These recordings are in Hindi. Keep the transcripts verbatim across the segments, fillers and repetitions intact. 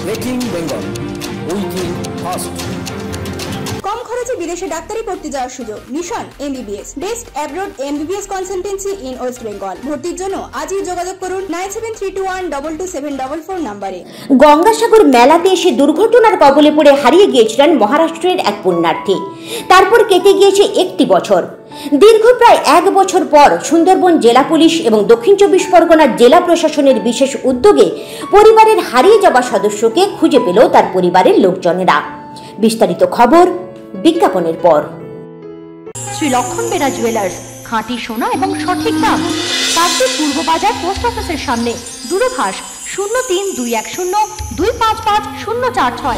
ব্রেকিং বেঙ্গল, উইকিং ফাস্ট। কম খরচে বিদেশে ডাক্তারি পড়তে যাওয়ার সুযোগ। Mission MBBS, best abroad MBBS consultancy in West Bengal. ভর্তির জন্য আজই যোগাযোগ করুন nine seven three two one double two seven double four নাম্বারে। গঙ্গাসাগর মেলাতে এসে দুর্ঘটনার কবলে পড়ে হারিয়ে গিয়েছিলেন মহারাষ্ট্রের এক পুণ্যার্থী। তারপর কেটে গিয়েছে একটি বছর। দীর্ঘ প্রায় এক বছর পর সুন্দরবন জেলা পুলিশ এবং দক্ষিণ চব্বিশ পরগনার জেলা প্রশাসনের বিশেষ উদ্যোগে পরিবারের হারিয়ে যাওয়া সদস্যকে খুঁজে পেল তার পরিবারের লোকজনেরা। বিস্তারিত খবর বিজ্ঞাপনের পর। শ্রী লক্ষণ বেরা জুয়েলার্স, খাঁটি সোনা এবং সঠিক দাম। কাকদ্বীপ পূর্ব বাজার পোস্ট অফিসের সামনে। দূরভাষ শূন্য তিন দুই এক শূন্য দুই পাঁচ পাঁচ শূন্য চার ছয়।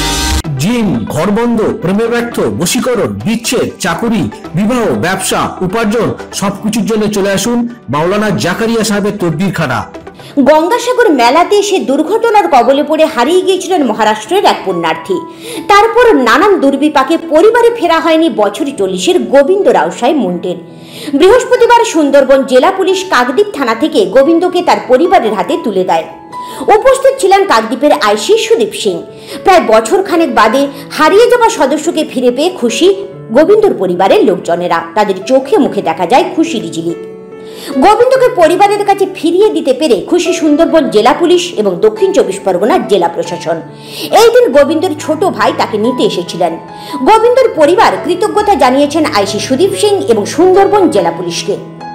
জিম, ঘর বন্ধ, প্রেমে ব্যর্থ, বশীকরণ, বিচ্ছেদ, চাকুরি, বিবাহ, ব্যবসা, উপার্জন সবকিছুর জন্য চলে আসুন মাওলানা জাকারিয়া সাহেবের তদবিরখানা। গঙ্গাসাগর মেলাতে এসে দুর্ঘটনার কবলে পড়ে হারিয়ে গিয়েছিলেন মহারাষ্ট্রের এক পুণ্যার্থী। তারপর নানান দুর্বিপাকে পরিবারে ফেরা হয়নি বছর চল্লিশের গোবিন্দ রাউসাই মুন্ডের। বৃহস্পতিবার সুন্দরবন জেলা পুলিশ কাকদ্বীপ থানা থেকে গোবিন্দকে তার পরিবারের হাতে তুলে দেয়। উপস্থিত ছিলেন কাকদ্বীপের আইসি সুদীপ সিং। প্রায় বছর খানেক বাদে হারিয়ে যাওয়া সদস্যকে ফিরে পেয়ে খুশি গোবিন্দর পরিবারের লোকজনেরা। তাদের চোখে মুখে দেখা যায় খুশির ঝিলিক। গোবিন্দকে পরিবারের কাছে ফিরিয়ে দিতে পেরে খুশি সুন্দরবন জেলা পুলিশ এবং দক্ষিণ চব্বিশ পরগনার জেলা প্রশাসন। এই দিন গোবিন্দর ছোট ভাই তাকে নিতে এসেছিলেন। গোবিন্দর পরিবার কৃতজ্ঞতা জানিয়েছেন আইসি সুদীপ সিং এবং সুন্দরবন জেলা পুলিশকে।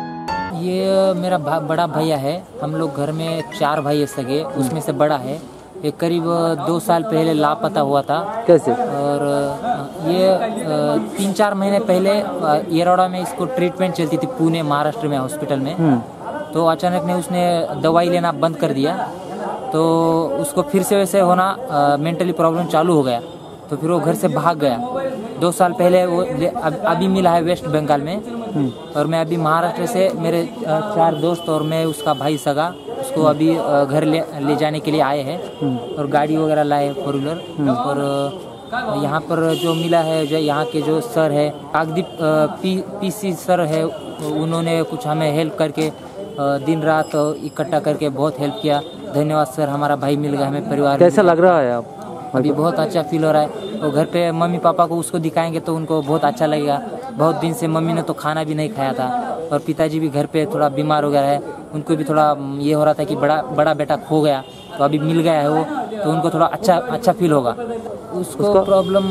ये मेरा बड़ा भैया है। हम लोग घर में चार भाई है सगे, उसमें से बड़ा है। ये करीब दो साल पहले लापता हुआ था। कैसे? और ये तीन चार महीने पहले येरौड़ा में इसको ट्रीटमेंट चलती थी, पुणे महाराष्ट्र में हॉस्पिटल में। तो अचानक ने उसने दवाई लेना बंद कर दिया, तो उसको फिर से वैसे होना मेंटली प्रॉब्लम चालू हो गया। तो फिर वो घर से भाग गया। दो साल पहले वो अब, अभी मिला है वेस्ट बंगाल में। और मैं अभी महाराष्ट्र से मेरे चार दोस्त और मैं उसका भाई सगा उसको अभी घर ले ले जाने के लिए आए हैं। और गाड़ी वगैरह लाए फोर व्हीलर। और यहाँ पर जो मिला है, जो यहाँ के जो सर है काकद्वीप पी पीसी सर है, उन्होंने कुछ हमें हेल्प करके दिन रात इकट्ठा करके बहुत हेल्प किया। धन्यवाद सर, हमारा भाई मिल गया हमें परिवार। कैसा लग रहा है आप? अभी बहुत अच्छा फील हो रहा है। और घर पे मम्मी पापा को उसको दिखाएंगे तो उनको बहुत अच्छा लगेगा। बहुत दिन से मम्मी ने तो खाना भी नहीं खाया था, और पिताजी भी घर पे थोड़ा बीमार हो गया है। उनको भी थोड़ा ये हो रहा था कि बड़ा बड़ा बेटा खो गया, तो अभी मिल गया है वो, तो उनको थोड़ा अच्छा अच्छा फील होगा। उसको प्रॉब्लम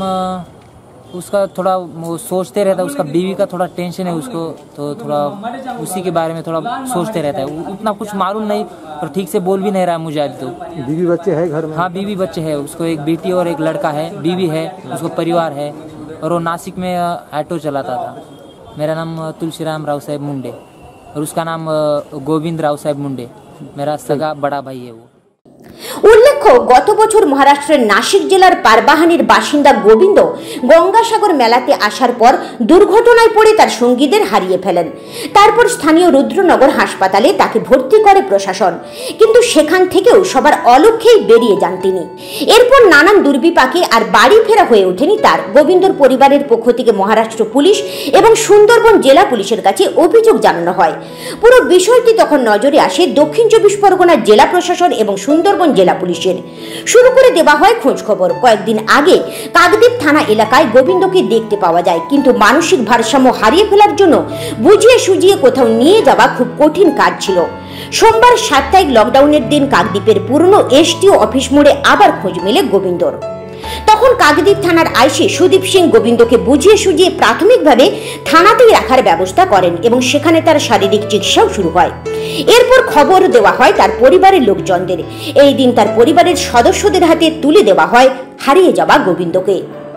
उसका थोड़ा वो सोचते रहता है, उसका बीवी का थोड़ा टेंशन है उसको, तो थोड़ा उसी के बारे में थोड़ा सोचते रहता है। उतना कुछ मालूम नहीं, और ठीक से बोल भी नहीं रहा है मुझे अभी। तो बीवी बच्चे है घर में? हाँ, बीवी बच्चे है उसको, एक बेटी और एक लड़का है। बीवी है, उसको परिवार है, और वो नासिक में ऑटो चलाता था। मेरा नाम तुलसीराम राव साहेब मुंडे और उसका नाम गोविंद राव साहेब मुंडे, मेरा सगा बड़ा भाई है वो। উল্লেখ্য, গত বছর মহারাষ্ট্রের নাসিক জেলার পারবাহানির বাসিন্দা গোবিন্দ গঙ্গাসাগর মেলাতে আসার পর দুর্ঘটনায় পড়ে তার সঙ্গীদের হারিয়ে ফেলেন। তারপর স্থানীয় রুদ্রনগর হাসপাতালে তাকে ভর্তি করে প্রশাসন, কিন্তু সেখান থেকেও সবার অলক্ষ্যেই বেরিয়ে যান তিনি। এরপর নানান দুর্বিপাকে আর বাড়ি ফেরা হয়ে ওঠেনি তার। গোবিন্দর পরিবারের পক্ষ থেকে মহারাষ্ট্র পুলিশ এবং সুন্দরবন জেলা পুলিশের কাছে অভিযোগ জানানো হয়। পুরো বিষয়টি তখন নজরে আসে দক্ষিণ চব্বিশ পরগনার জেলা প্রশাসন এবং সুন্দরবন জেলা পুলিশের। শুরু করে দেওয়া হয় খোঁজ খবর। কয়েকদিন আগে কাকদ্বীপ থানা এলাকায় গোবিন্দকে দেখতে পাওয়া যায়, কিন্তু মানসিক ভারসাম্য হারিয়ে ফেলার জন্য বুঝিয়ে সুজিয়ে কোথাও নিয়ে যাওয়া খুব কঠিন কাজ ছিল। সোমবার সাপ্তাহিক লকডাউনের দিন কাকদ্বীপের পুরনো এসটিও অফিস মোড়ে আবার খোঁজ মেলে গোবিন্দর। তখন কাকদ্বীপ থানার আইসি সুদীপ সিং গোবিন্দকে বুঝিয়ে সুজিয়ে প্রাথমিকভাবে থানাতেই রাখার ব্যবস্থা করেন এবং সেখানে তার শারীরিক চিকিৎসাও শুরু হয়। এরপর খবর দেওয়া হয় তার পরিবারের লোকজনদের। এই দিন তার পরিবারের সদস্যদের হাতে তুলে দেওয়া হয় হারিয়ে যাওয়া গোবিন্দকে।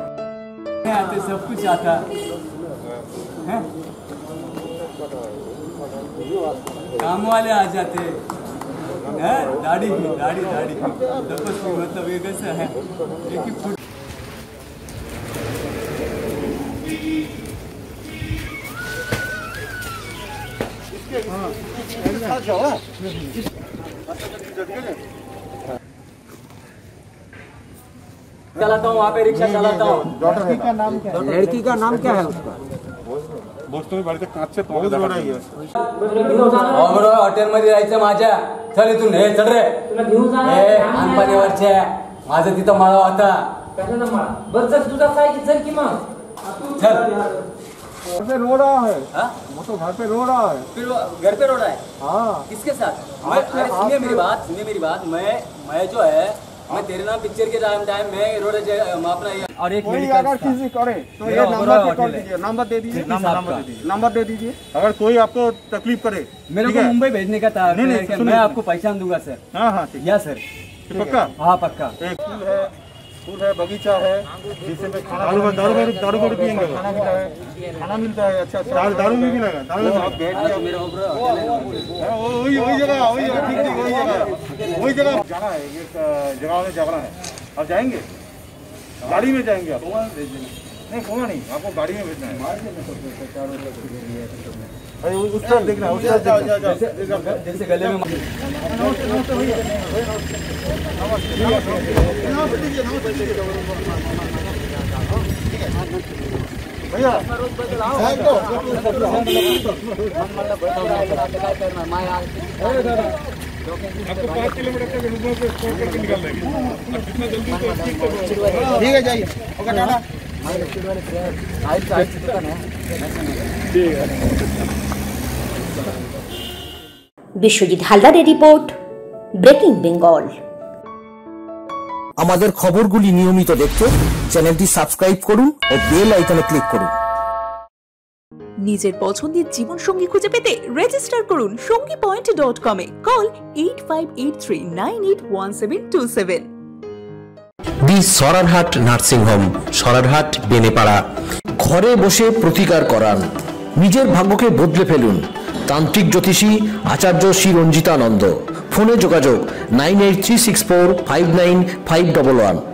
काम वाले आ जाते हैं, दाढ़ी भी दाढ़ी दाढ़ी मतलब ये कैसा है एक ही फुट चलाता हूँ, वहाँ पे रिक्शा चलाता हूँ। लड़की का नाम क्या है? लड़की का नाम क्या है उसका? বস্তু বাড়িতে কাঁদছে তোমাকে দৌড়াই हॉटेल मध्ये जायचं माझ्या. चल इथून, हे चल रे, हे आणपाणीवरच्या माझं तिथं माळा होता. कशाला माळा? बस जर तुझा साईज चल की मग. चल. घर पे रो रहा है. हाँ? वो तो घर पे रो रहा है. फिर वो घर पे रो रहा है. हाँ. किसके साथ? मैं, अरे सुनिए मेरी बात, सुनिए मेरी बात. मैं मैं जो है मैं तेरे नाम पिक्चर के टाइम टाइम में रोड अपना और एक कोई अगर किसी करे तो ये नंबर पे कर दीजिए. नंबर दे दीजिए. नंबर दे दीजिए. नंबर दे दीजिए. अगर कोई आपको तकलीफ करे मेरे को मुंबई भेजने का था. नहीं नहीं मैं आपको पहचान दूंगा सर. हाँ हाँ ठीक या सर. पक्का. हाँ पक्का. एक फूल है, फूल है, बगीचा है जिससे में खाना दारू दारू दारू दारू पियेंगे. खाना मिलता है. खाना मिलता है. अच्छा दारू दारू भी मिलेगा. दारू आप बैठ के मेरा वही वही जगह वही जगह ठीक ठीक वही जगह वही जगह जाना है. एक जगह में जाना है. आप जाएंगे गाड़ी में जाएंगे आप? नहीं फोना नहीं आपको गाड़ी में भेजना है. अरे उस तरफ देखना उस तरफ देखना जैसे गले में नमस्ते नमस्ते भैया. भैया आपको पाँच किलोमीटर तक रुपये पे स्टोर करके निकाल देंगे. जितना जल्दी तो ठीक है जाइए. ओके टाटा. বিশ্বজিৎ হালদারের রিপোর্ট, ব্রেকিং বেঙ্গল। আমাদের খবরগুলি নিয়মিত দেখতে চ্যানেলটি সাবস্ক্রাইব করুন ও বেল আইকনে ক্লিক করুন। নিজের পছন্দের জীবনসঙ্গী খুঁজে পেতে রেজিস্টার করুন সঙ্গী পয়েন্ট ডট কম এ। Call eight five eight three nine eight one seven two seven. The Sararhat nursing home, Sararhat Benepara. ঘরে বসে প্রতিকার করান, নিজের ভাগ্যকে বদলে ফেলুন। তান্ত্রিক জ্যোতিষী আচার্য শ্রী রঞ্জিতানন্দ। ফোনে যোগাযোগ nine eight three six four five nine five double one.